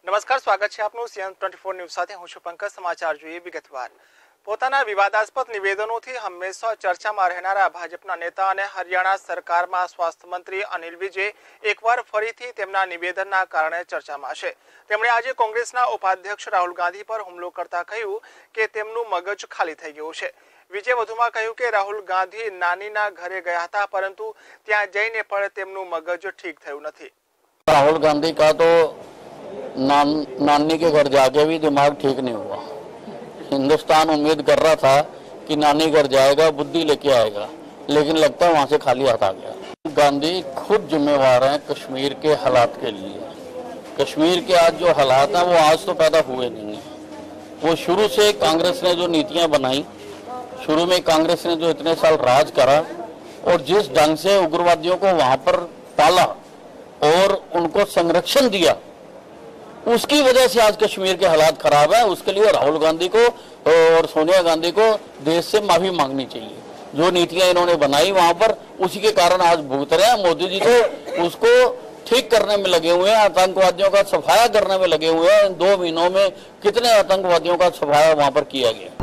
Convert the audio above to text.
નમસ્કાર, સ્વાગત છે આપનું CN24 ન્યૂઝ સાથે। હું છું પંકજ। સમાચાર જોઈએ વિગતવાર। પોતાના વિવાદાસ્પદ નિવેદનોથી હંમેશા ચર્ચામાં રહેનારા ભાજપના નેતા અને હરિયાણા સરકારમાં સ્વાસ્થ્ય મંત્રી અનિલ વિજે એકવાર ફરીથી તેમના નિવેદનના કારણે ચર્ચામાં છે। તેમણે આજે કોંગ્રેસના ઉપાધ્યક્ષ રાહુલ ગાંધી પર હુમલો કરતા કહ્યું કે તેમનું મગજ ખાલી થઈ ગયું છે। વિજે વધુમાં કહ્યું કે રાહુલ ગાંધી નાનીના ઘરે ગયા હતા, પરંતુ ત્યાં જઈને પણ તેમનું મગજ ઠીક થયું નથી। राहुल गांधी का तो नानी के घर जाके भी दिमाग ठीक नहीं हुआ। हिंदुस्तान उम्मीद कर रहा था कि नानी घर जाएगा, बुद्धि लेके आएगा, लेकिन लगता है वहां से खाली हाथ आ गया। गांधी खुद जिम्मेवार हैं कश्मीर के हालात के लिए। कश्मीर के आज जो हालात हैं वो आज तो पैदा हुए नहीं है। वो शुरू से कांग्रेस ने जो नीतियां बनाई, शुरू में कांग्रेस ने जो इतने साल राज करा और जिस ढंग से उग्रवादियों को वहां पर पाला और उनको संरक्षण दिया, उसकी वजह से आज कश्मीर के हालात खराब है। उसके लिए राहुल गांधी को और सोनिया गांधी को देश से माफी मांगनी चाहिए। जो नीतियां इन्होंने बनाई वहां पर, उसी के कारण आज भुगत रहे हैं। मोदी जी तो उसको ठीक करने में लगे हुए हैं, आतंकवादियों का सफाया करने में लगे हुए हैं। इन 2 महीनों में कितने आतंकवादियों का सफाया वहां पर किया गया।